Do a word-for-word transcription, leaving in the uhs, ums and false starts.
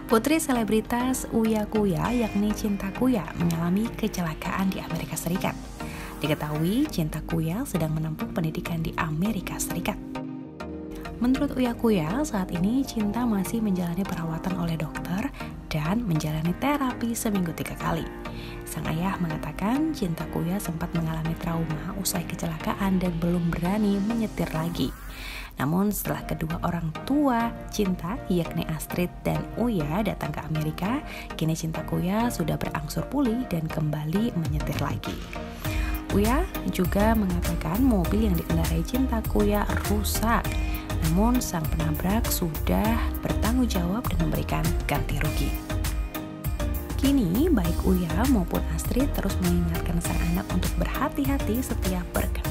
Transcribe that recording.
Putri selebritas Uya Kuya yakni Cinta Kuya mengalami kecelakaan di Amerika Serikat. Diketahui Cinta Kuya sedang menempuh pendidikan di Amerika Serikat. Menurut Uya Kuya, saat ini Cinta masih menjalani perawatan oleh dokter dan menjalani terapi seminggu tiga kali. Sang ayah mengatakan Cinta Kuya sempat mengalami trauma usai kecelakaan dan belum berani menyetir lagi. Namun setelah kedua orang tua Cinta, yakni Astrid dan Uya datang ke Amerika, kini Cinta Kuya sudah berangsur pulih dan kembali menyetir lagi. Uya juga mengatakan mobil yang dikendarai Cinta Kuya rusak. Namun sang penabrak sudah bertanggung jawab dan memberikan ganti rugi. Kini baik Uya maupun Astrid terus mengingatkan sang anak untuk berhati-hati setiap berkendara.